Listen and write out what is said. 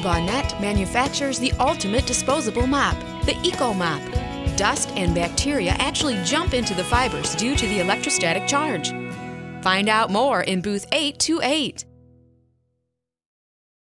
Bonette manufactures the ultimate disposable mop, the Eco Mop. Dust and bacteria actually jump into the fibers due to the electrostatic charge. Find out more in booth 828.